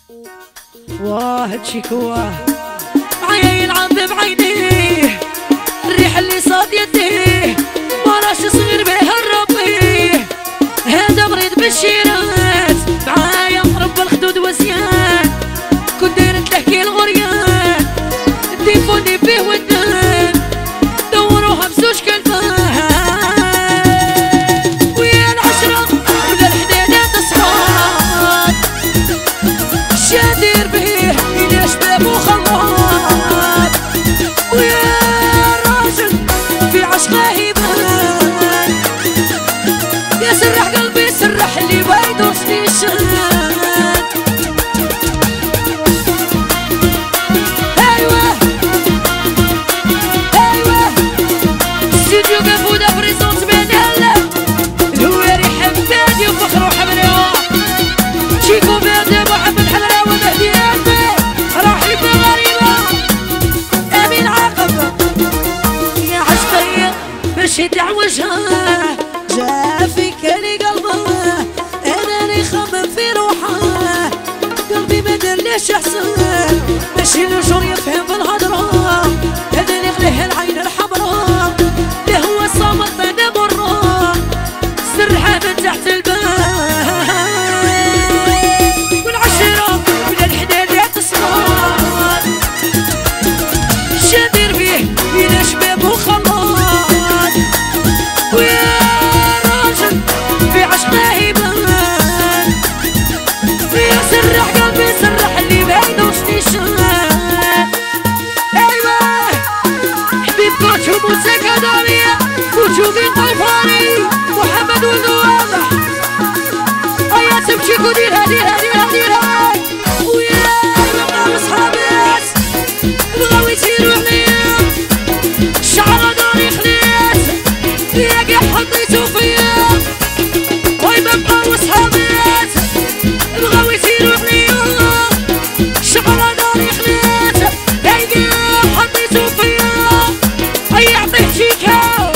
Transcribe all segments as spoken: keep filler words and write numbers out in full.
واه تشيكواه معايا يلعب بعينيه الريح اللي صاد يديه مراش صغير بيه الربيه هذا مريض بالشيرات معايا رب الخدود وزيان كنت داير تحكي الغريان تليفوني فيه ودان دوروها بزوج كلمات ويا العشرة ولا الحديدة تصحاب شادير بيه إلى شباب وخلاط ويا الراجل في عشقه يبان يا سرح قلبي سرح اللي بايدوش ليشان شدع وجهه جا في كلي قلبه انا اللي خمم في روحه قلبي ما دليش احسن ماشي نجور يفهم بالهضره هذا اللي غليه العين الحمراء اللي هو الصامت بدا برا سرحه من تحت الباب والعشره من الحداد تصمت شادير بيه الى شباب وخلاص موسيقى دامية وشوفي طيفاني محمد والواضح هيا تمشي وديرها ديرها ديرها ديرها ويا بقاو صحابات بغاو يسيروا عليا الشعر داري خليت يا كاع حطيتو فيا وي بقاو صحابات بغاو يسيروا عليا الشعر داري خليت يا كاع حطيتو فيا شيكا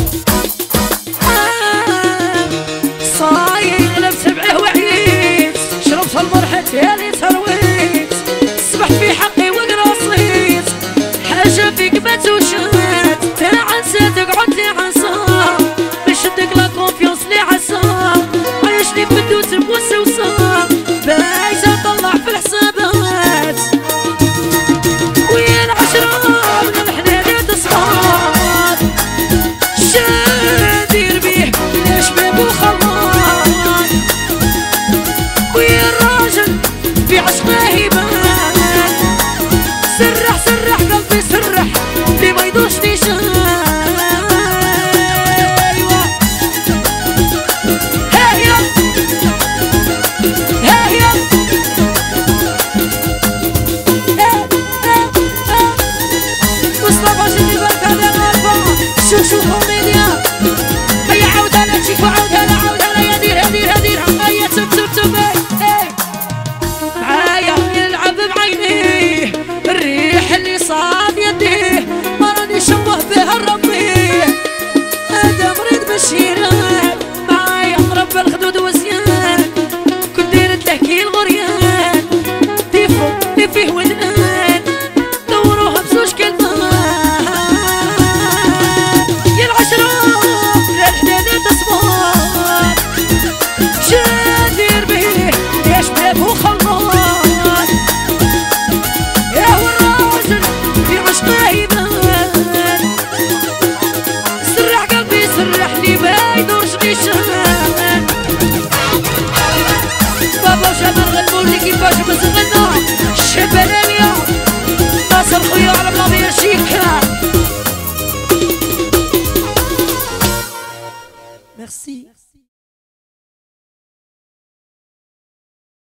صاير قلب سبعه وعيت شربت المرحة تالي ترويت سبحت في حقي وقراصيت حاجة فيك ما توشات تاع نساتك عدت عصا نشدك لا كونفيونس لي عصا عايشني بدوت موسوسة بايزة طلع في الحسابات ويا العشرة من الحنان تصفى شادير بيه يا شباب وخلاط ويا الراجل في عشقه يبان سرح سرح قلبي سرح اللي ما يدوش نيشان ايوه هيا هيا مصطفى شدي بالك هذا الغربة شوف شوف كوميديا هيا عودها لا تشيك وعودها لا عودها لا يا ديرها ديرها ديرها هيا تب تب تب معايا يلعب بعينيه الريح اللي صاد يديه ما راني شبه بها الربيه هذا مريض بالشيران معايا رب الخدود وزيان كنت داير تحكي الغريان تيفو اللي فيه ودنان دوروها بزوج كلمات شادير بيه يا شباب وخلاط يا والراجل في عشقه يبان سرح قلبي سرح لي ما يدورش نيشان بابا جمال غنمولي كيفاش مزغنا الشبانية ناصر خويا على بلابير شيكا ميرسي.